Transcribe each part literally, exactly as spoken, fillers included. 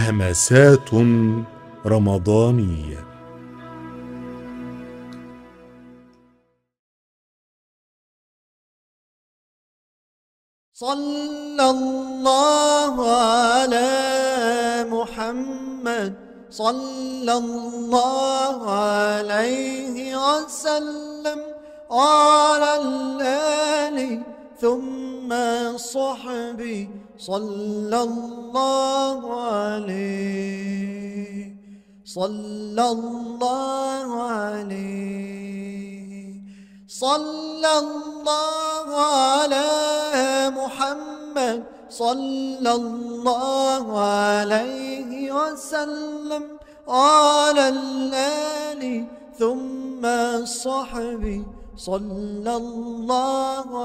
همسات رمضانية. صلى الله على محمد صلى الله عليه وسلم وعلى الآل ثم الصحب صلى الله عليه صلى الله عليه صلى الله على محمد صلى الله عليه وسلم وعلى الآل ثم الصحب صلى الله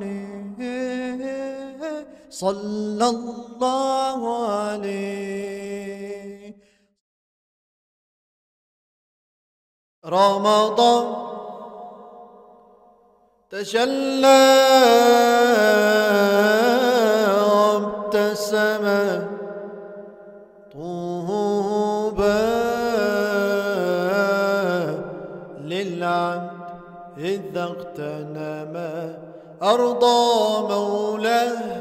عليه صلى الله عليه. رمضان تجلى وابتسم طوبى للعبد إذا اغتنم أرضى مولاه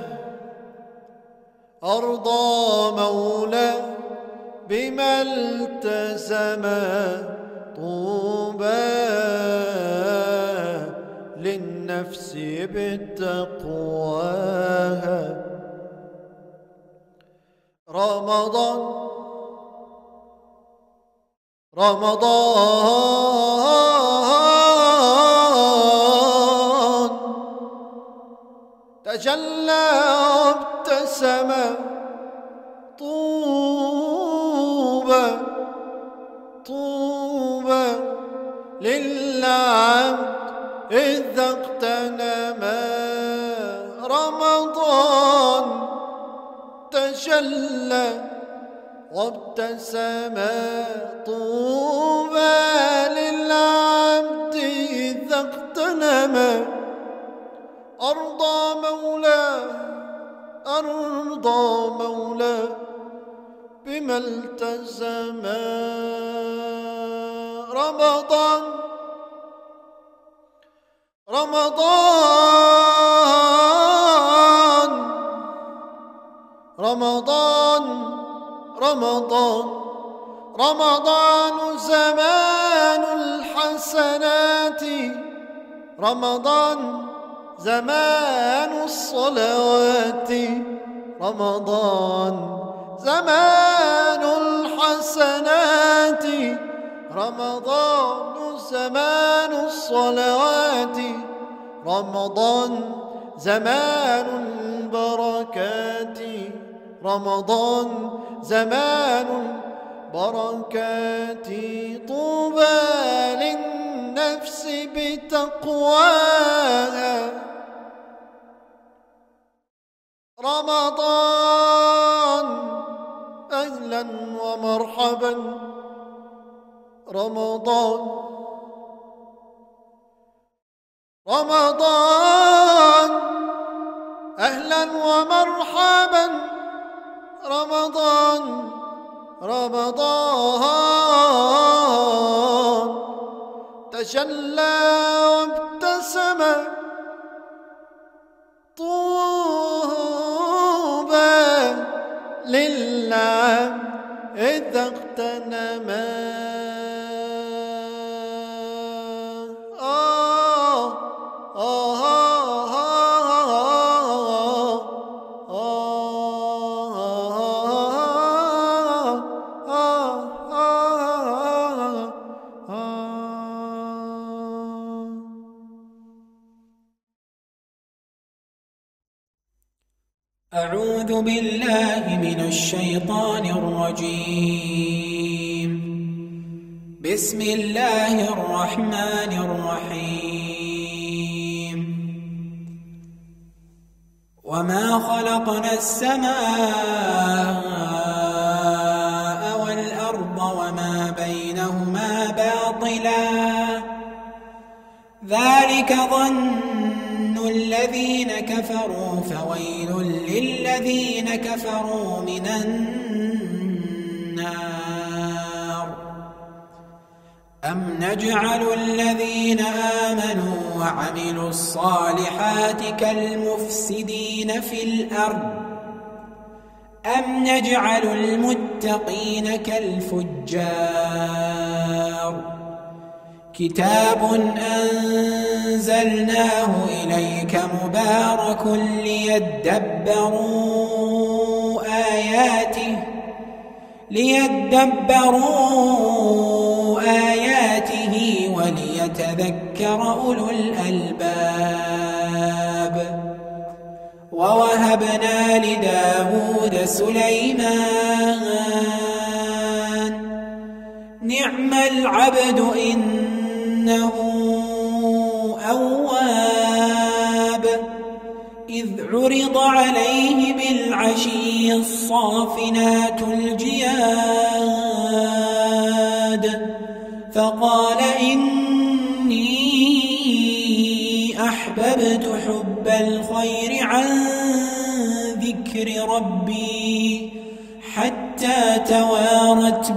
أرضى مولاه بما التزم طوبى للنفس بتقواها. رمضان رمضان تجلى وابتسم طوبى طوبى للعبد إذا اغتنم رمضان تجلى وابتسم طوبى للعبد إذا اغتنم أرضى مولاه أرضى مولاه بما التزم. رمضان رمضان رمضان رمضان رمضان زمان الحسنات رمضان زمان الصلوات رمضان زمان الحسنات رمضان زمان الصلوات رمضان زمان البركات رمضان زمان البركات طوبى للنفس بتقواها. رمضان أهلا ومرحبا رمضان رمضان أهلا ومرحبا رمضان رمضان تجلى وابتسم طوبى للعبد إذا اغتنم. أعوذ بالله من الشيطان الرجيم. بسم الله الرحمن الرحيم. وما خلقنا السماء والأرض وما بينهما باطلا ذلك ظن الذين كفروا فويل للذين كفروا من النار أم نجعل الذين آمنوا وعملوا الصالحات كالمفسدين في الأرض أم نجعل المتقين كالفجار كتاب أنزلناه إليك مبارك ليدبروا آياته ليدبروا آياته وليتذكر أولو الألباب ووهبنا لداود سليمان نعم العبد إنه أواب إذ عرض عليه بالعشي الصافنات الجياد فقال إني أحببت حب الخير عن ذكر ربي حتى توارت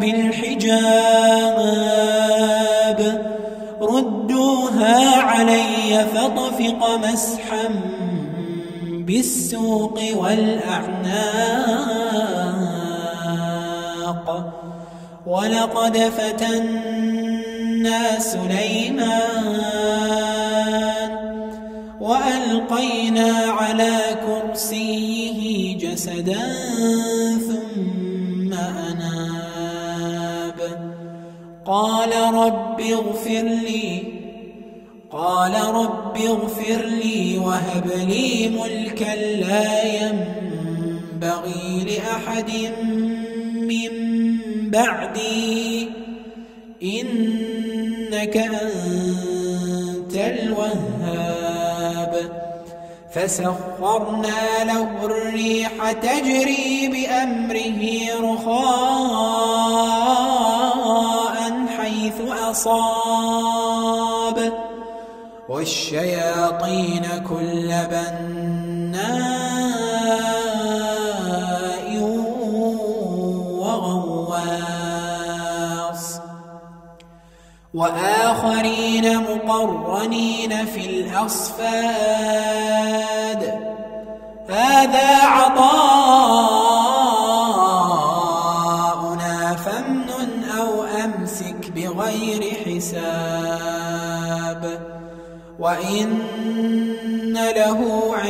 بالحجاب ردوها علي فطفق مسحا بالسوق والأعناق ولقد فتنا سليمان وألقينا على كرسيه جسدا ثم أناب قال رب اغفر لي قال رب اغفر لي وهب لي ملكا لا ينبغي لأحد من بعدي إنك أنت الوهاب فسخرنا له الريح تجري بأمره رخاء حيث أصاب والشياطين كل بناء وغواص وآخرين مقرنين في الأصفاد هذا عطاؤنا فامنن أو أمسك بغير حساب وإن له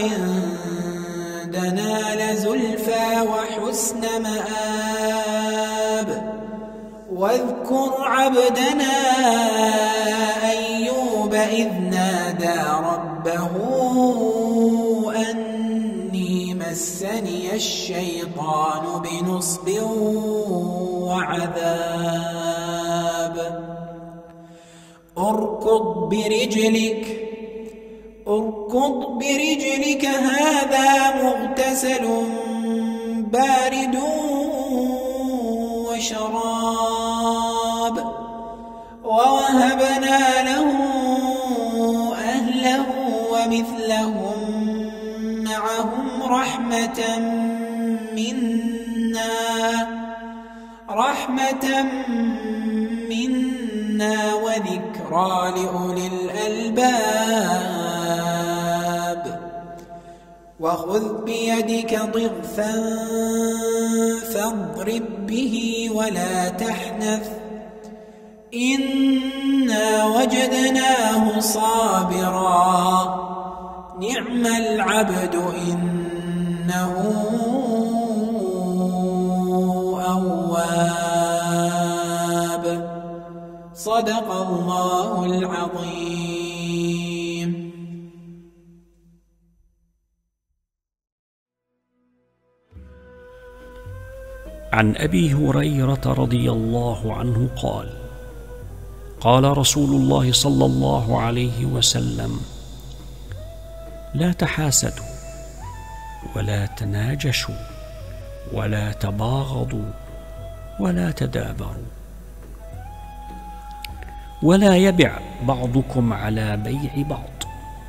عندنا لزلفى وحسن مآب واذكر عبدنا أيوب إذ نادى ربه أني مسني الشيطان بنصب وعذاب اركض برجلك اركض برجلك هذا مغتسل بارد وشراب ووهبنا له أهله ومثلهم معهم رحمة منا رحمة منا وذكرى لأولي الألباب وخذ بيدك ضغثا فاضرب به ولا تحنث إنا وجدناه صابرا نعم العبد إنه أواب صدق الله العظيم. عن أبي هريرة رضي الله عنه قال: قال رسول الله صلى الله عليه وسلم: لا تحاسدوا ولا تناجشوا ولا تباغضوا ولا تدابروا ولا يبع بعضكم على بيع بعض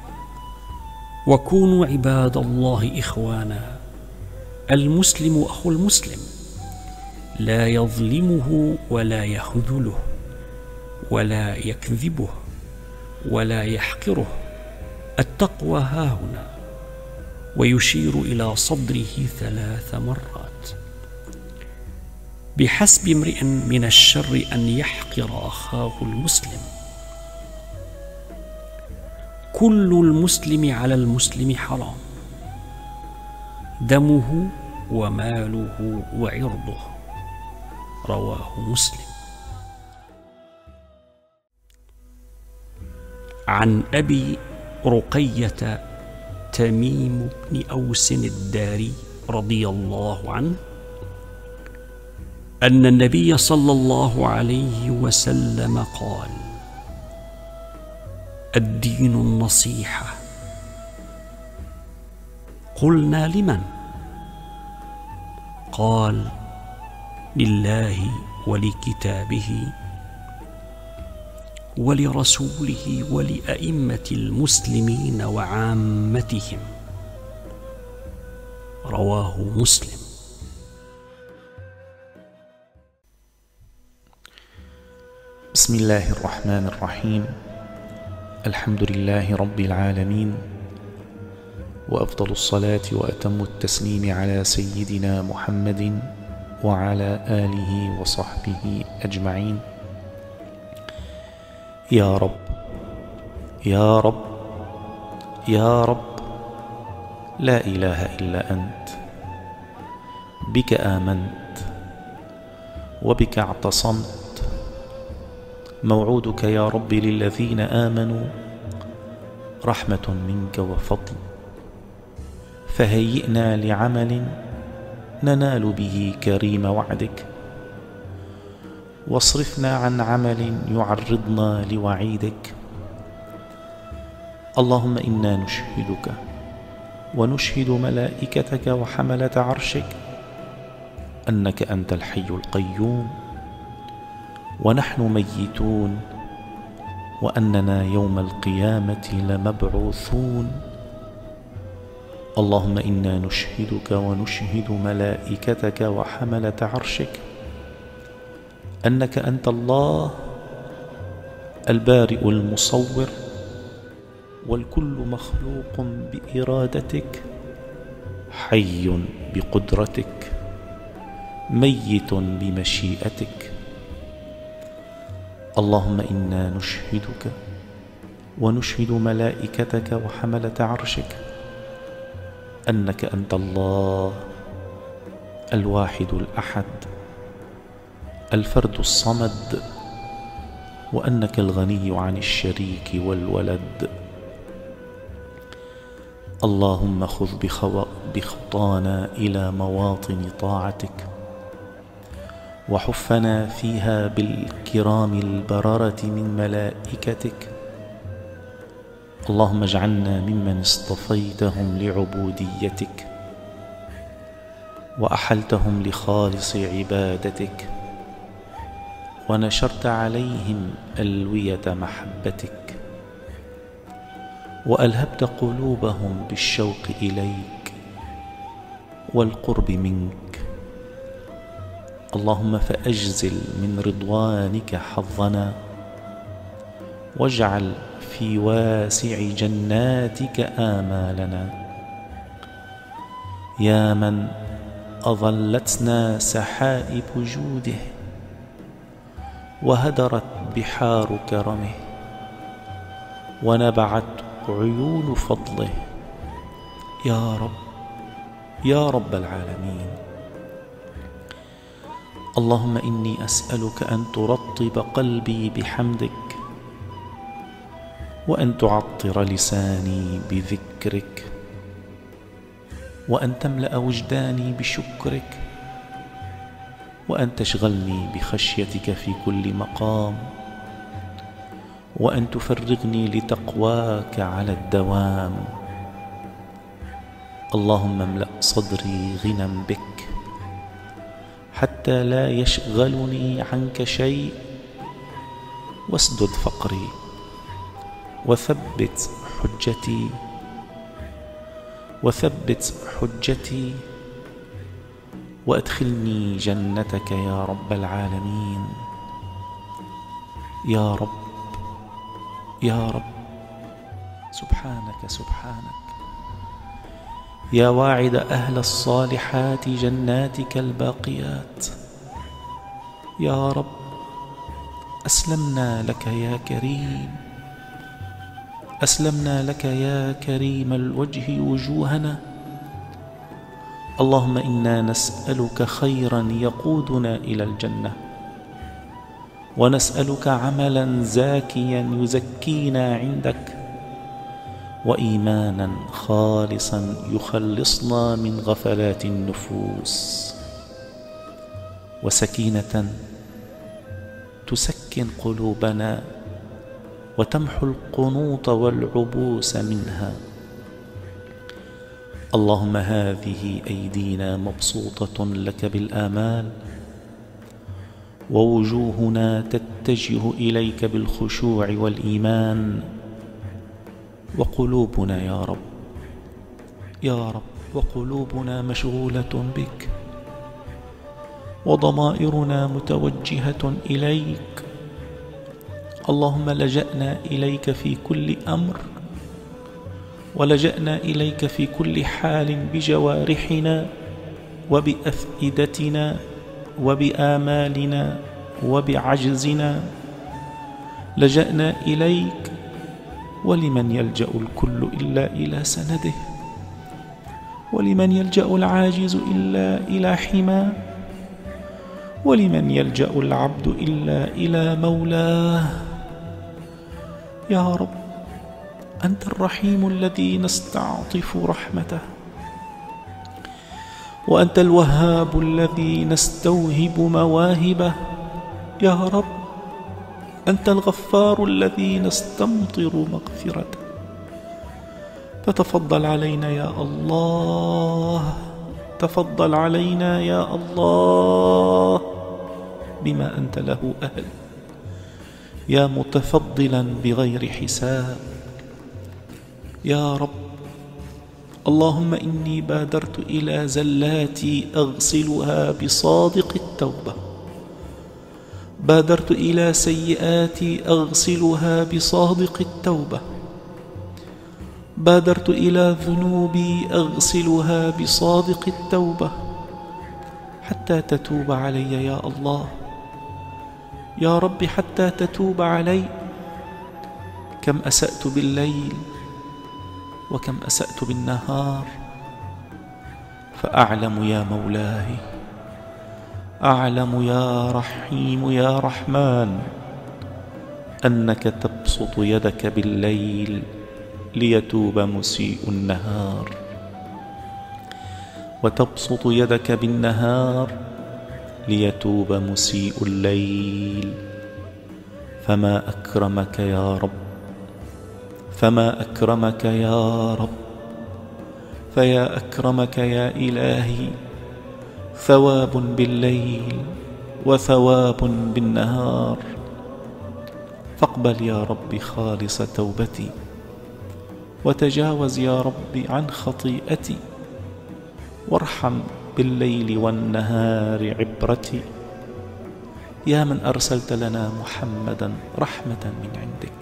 وكونوا عباد الله إخوانا المسلم أخو المسلم لا يظلمه ولا يخذله ولا يكذبه ولا يحقره. التقوى هاهنا، ويشير إلى صدره ثلاث مرات. بحسب امرئ من الشر أن يحقر أخاه المسلم. كل المسلم على المسلم حرام، دمه وماله وعرضه. رواه مسلم. عن أبي رقية تميم بن أوس الداري رضي الله عنه أن النبي صلى الله عليه وسلم قال: الدين النصيحة. قلنا: لمن؟ قال: لله ولكتابه ولرسوله ولأئمة المسلمين وعامتهم. رواه مسلم. بسم الله الرحمن الرحيم. الحمد لله رب العالمين، وأفضل الصلاة وأتم التسليم على سيدنا محمد وعلى آله وصحبه أجمعين. يا رب يا رب يا رب، لا إله إلا أنت، بك آمنت وبك اعتصمت. موعودك يا رب للذين آمنوا رحمة منك وفضل، فهيئنا لعمل ننال به كريم وعدك، واصرفنا عن عمل يعرضنا لوعيدك. اللهم إنا نشهدك ونشهد ملائكتك وحملة عرشك أنك أنت الحي القيوم، ونحن ميتون، وأننا يوم القيامة لمبعوثون. اللهم إنا نشهدك ونشهد ملائكتك وحملة عرشك أنك أنت الله البارئ المصور، والكل مخلوق بإرادتك، حي بقدرتك، ميت بمشيئتك. اللهم إنا نشهدك ونشهد ملائكتك وحملة عرشك أنك أنت الله الواحد الأحد الفرد الصمد، وأنك الغني عن الشريك والولد. اللهم خذ بخطانا إلى مواطن طاعتك، وحفنا فيها بالكرام البررة من ملائكتك. اللهم اجعلنا ممن اصطفيتهم لعبوديتك وأحلتهم لخالص عبادتك، ونشرت عليهم ألوية محبتك، وألهبت قلوبهم بالشوق إليك والقرب منك. اللهم فأجزل من رضوانك حظنا، واجعل في واسع جناتك آمالنا. يا من أظلتنا سحائب جوده، وهدرت بحار كرمه، ونبعت عيون فضله. يا رب يا رب العالمين، اللهم إني أسألك أن ترطب قلبي بحمدك، وأن تعطر لساني بذكرك، وأن تملأ وجداني بشكرك، وأن تشغلني بخشيتك في كل مقام، وأن تفرغني لتقواك على الدوام. اللهم املأ صدري غنى بك، حتى لا يشغلني عنك شيء، واسدد فقري، وثبت حجتي وثبت حجتي وأدخلني جنتك يا رب العالمين. يا رب يا رب، سبحانك سبحانك، يا واعد أهل الصالحات جناتك الباقيات. يا رب أسلمنا لك يا كريم، أسلمنا لك يا كريم الوجه وجوهنا. اللهم إنا نسألك خيرا يقودنا إلى الجنة، ونسألك عملا زاكيا يزكينا عندك، وإيمانا خالصا يخلصنا من غفلات النفوس، وسكينة تسكن قلوبنا وتمحو القنوط والعبوس منها. اللهم هذه أيدينا مبسوطة لك بالآمال، ووجوهنا تتجه إليك بالخشوع والإيمان، وقلوبنا يا رب يا رب وقلوبنا مشغولة بك، وضمائرنا متوجهة إليك. اللهم لجأنا إليك في كل أمر، ولجأنا إليك في كل حال بجوارحنا وبأفئدتنا وبآمالنا وبعجزنا. لجأنا إليك، ولمن يلجأ الكل إلا إلى سنده، ولمن يلجأ العاجز إلا إلى حماه، ولمن يلجأ العبد إلا إلى مولاه. يا رب أنت الرحيم الذي نستعطف رحمته، وأنت الوهاب الذي نستوهب مواهبه. يا رب أنت الغفار الذي نستمطر مغفرته. فتفضل علينا يا الله، تفضل علينا يا الله بما أنت له أهل، يا متفضلا بغير حساب. يا رب اللهم إني بادرت إلى زلاتي أغسلها بصادق التوبة، بادرت إلى سيئاتي أغسلها بصادق التوبة، بادرت إلى ذنوبي أغسلها بصادق التوبة، حتى تتوب علي يا الله. يا رب حتى تتوب علي. كم أسأت بالليل وكم أسأت بالنهار، فأعلم يا مولاي، أعلم يا رحيم يا رحمن أنك تبسط يدك بالليل ليتوب مسيء النهار، وتبسط يدك بالنهار ليتوب مسيء الليل. فما أكرمك يا رب، فما أكرمك يا رب، فيا أكرمك يا إلهي، ثواب بالليل وثواب بالنهار. فاقبل يا رب خالص توبتي، وتجاوز يا رب عن خطيئتي، وارحم بالليل والنهار عبرتي. يا من أرسلت لنا محمدا رحمة من عندك،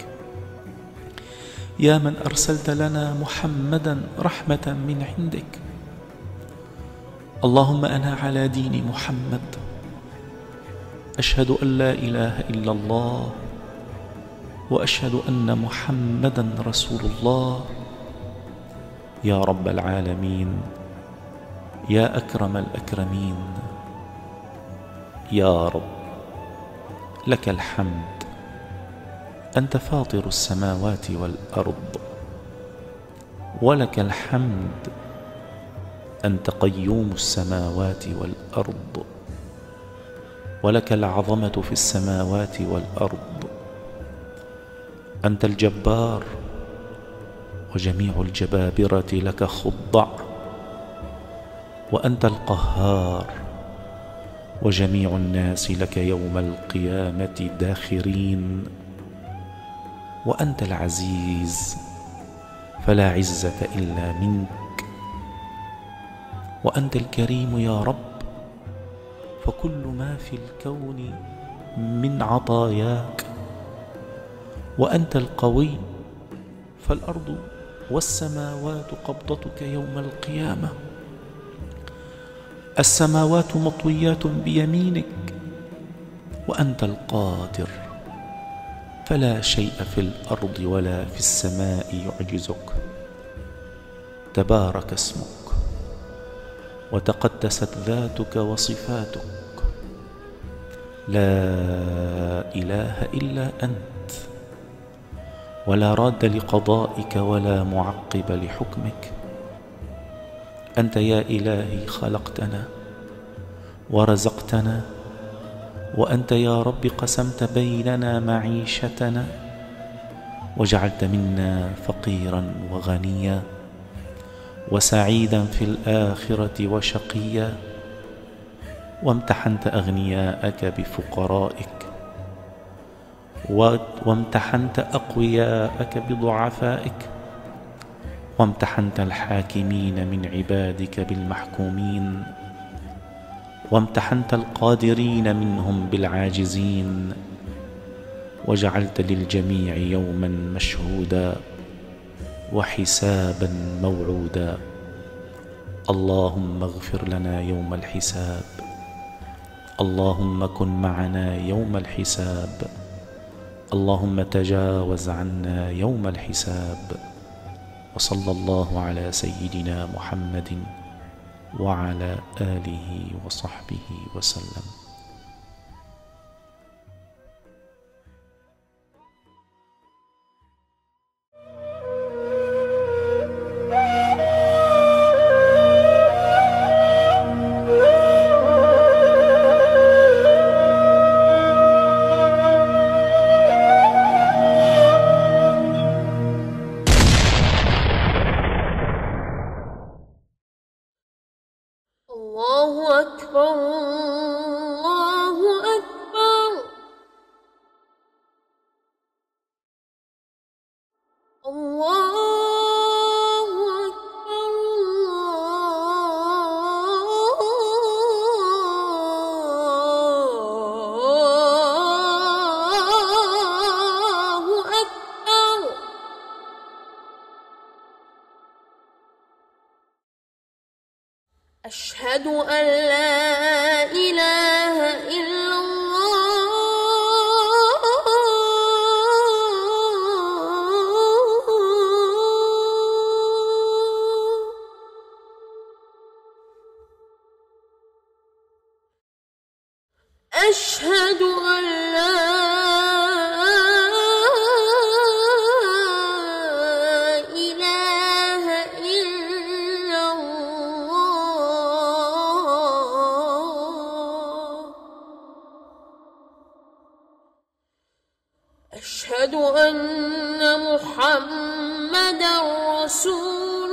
يا من أرسلت لنا محمدا رحمة من عندك. اللهم أنا على دين محمد، أشهد أن لا إله إلا الله، وأشهد أن محمدا رسول الله. يا رب العالمين، يا أكرم الأكرمين، يا رب لك الحمد. أنت فاطر السماوات والأرض، ولك الحمد. أنت قيوم السماوات والأرض، ولك العظمة في السماوات والأرض. أنت الجبار، وجميع الجبابرة لك خضع. وأنت القهار، وجميع الناس لك يوم القيامة داخرين. وأنت العزيز، فلا عزة إلا منك. وأنت الكريم يا رب، فكل ما في الكون من عطاياك، وأنت القوي، فالأرض والسماوات قبضتك يوم القيامة. السماوات مطويات بيمينك، وأنت القادر، فلا شيء في الأرض ولا في السماء يعجزك. تبارك اسمك وتقدست ذاتك وصفاتك، لا إله إلا أنت، ولا راد لقضائك ولا معقب لحكمك. أنت يا إلهي خلقتنا ورزقتنا، وأنت يا رب قسمت بيننا معيشتنا، وجعلت منا فقيرا وغنيا، وسعيدا في الآخرة وشقيا، وامتحنت أغنياءك بفقرائك، وامتحنت أقوياءك بضعفائك، وامتحنت الحاكمين من عبادك بالمحكومين، وامتحنت القادرين منهم بالعاجزين، وجعلت للجميع يوما مشهودا وحسابا موعودا. اللهم اغفر لنا يوم الحساب، اللهم كن معنا يوم الحساب، اللهم تجاوز عنا يوم الحساب. وصلى الله على سيدنا محمد وعلى آله وصحبه وسلم. الله أكبر، الله أكبر، الله أكبر، الله أكبر. أشهد أن لا إله إلا الله. أشهد أن لا إله إلا الله. أشهد أن محمدًا رسول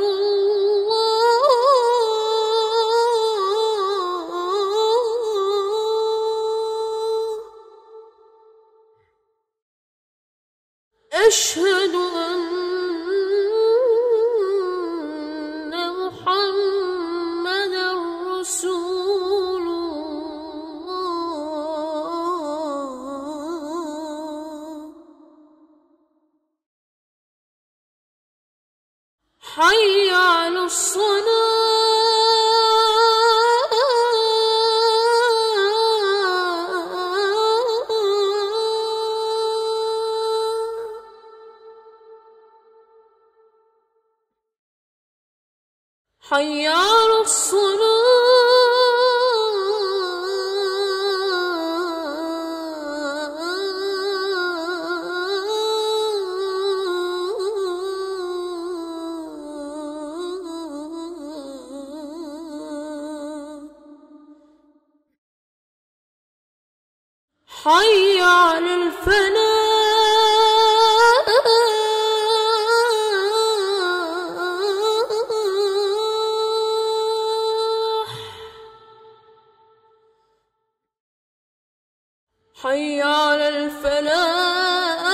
الله. أشهد أن محمدًا رسول الله. حي على الصلاة. حي على الصلاة. حي على الفلاح. حي على الفلاح.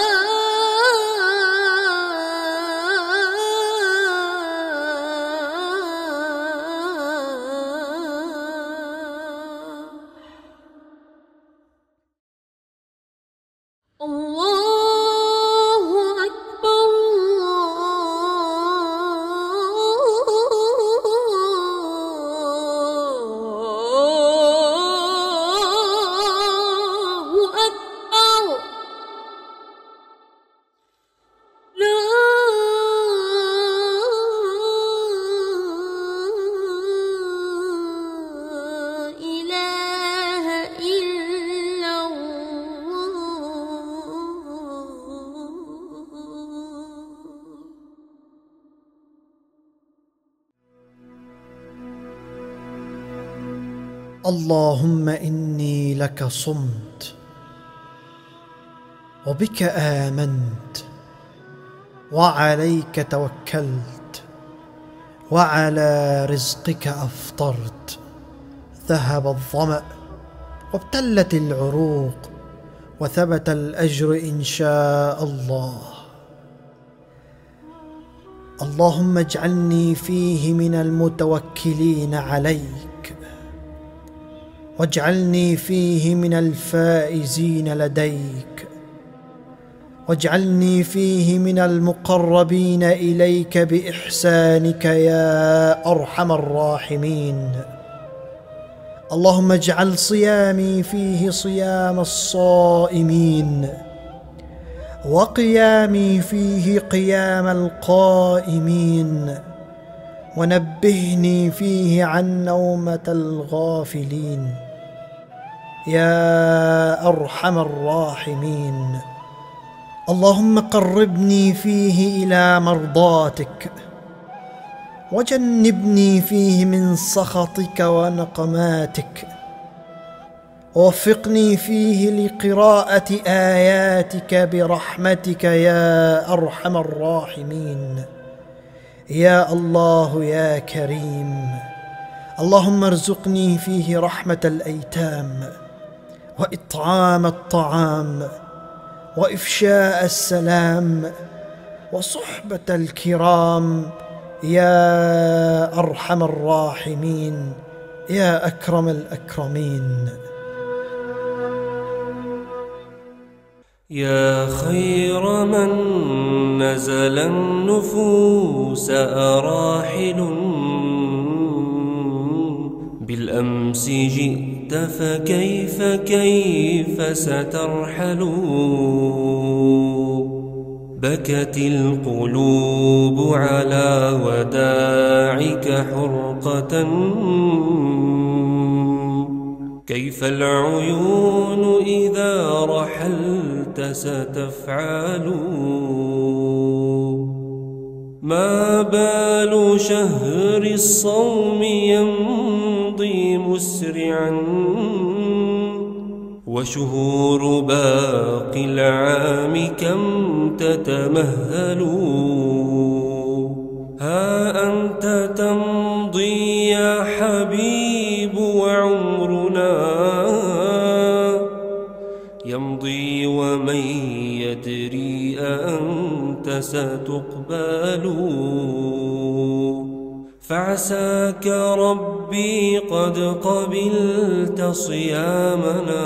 اللهم إني لك صمت وبك آمنت وعليك توكلت وعلى رزقك أفطرت. ذهب الظمأ وابتلت العروق وثبت الأجر إن شاء الله. اللهم اجعلني فيه من المتوكلين عليك، واجعلني فيه من الفائزين لديك، واجعلني فيه من المقربين إليك بإحسانك يا أرحم الراحمين. اللهم اجعل صيامي فيه صيام الصائمين، وقيامي فيه قيام القائمين، ونبهني فيه عن نومة الغافلين يا أرحم الراحمين. اللهم قربني فيه إلى مرضاتك، وجنبني فيه من سخطك ونقماتك، ووفقني فيه لقراءة آياتك برحمتك يا أرحم الراحمين. يا الله يا كريم، اللهم ارزقني فيه رحمة الأيتام، وإطعام الطعام، وإفشاء السلام، وصحبة الكرام يا أرحم الراحمين يا أكرم الأكرمين. يا خير من نزل النفوس أراحل، بالأمس جئت فكيف كيف سترحل. بكت القلوب على وداعك حرقة، كيف العيون إذا رحلت ستفعل. ما بال شهر الصوم يمضي مسرعا، وشهور باقي العام كم تتمهل. ها أنت تمضي يا حبيب وعمرنا يمضي، ومن يدري أنت ستقبل. فعساك ربي قد قبلت صيامنا،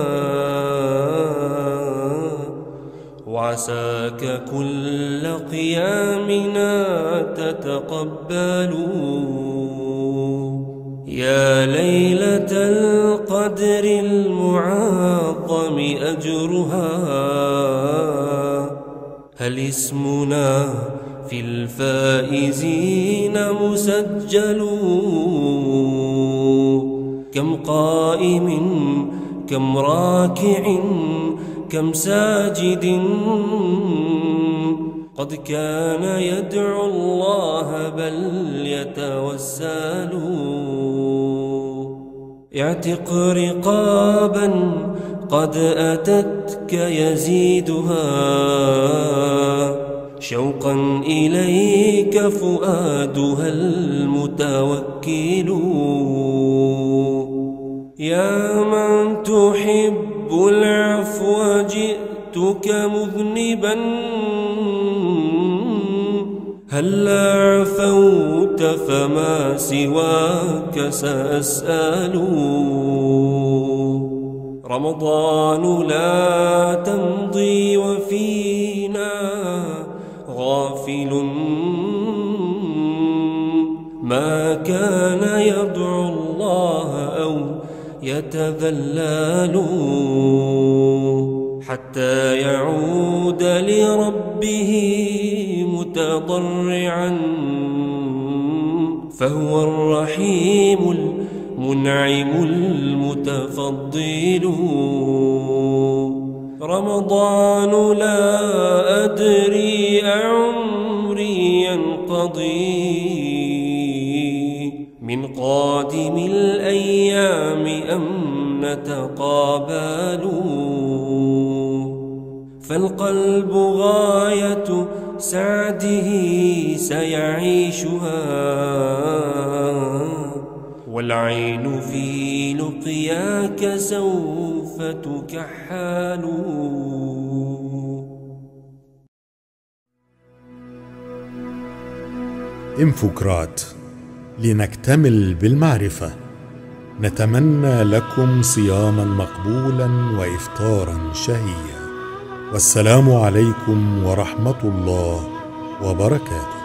وعساك كل قيامنا تتقبل. يا ليلة القدر المعظم أجرها، هل اسمنا في الفائزين مسجل. كم قائم كم راكع كم ساجد، قد كان يدعو الله بل يتوسل. اعتق رقابا قد أتتك يزيدها، شوقا إليك فؤادها المتوكل. يا من تحب العفو جئتك مذنبا، هلا عفوت فما سواك سأسأل. رمضان لا تمضي وفينا غافل، ما كان يدعو الله أو يتذلل، حتى يعود لربه متضرعا، فهو الرحيم المنعم المتفضل. رمضان لا أدري أعمري ينقضي، من قادم الأيام أم نتقابل، فالقلب غاية سعده سيعيشها، والعين في لقياك سوف تكحل. انفوكرات لنكتمل بالمعرفة. نتمنى لكم صياما مقبولا وإفطارا شهيا، والسلام عليكم ورحمة الله وبركاته.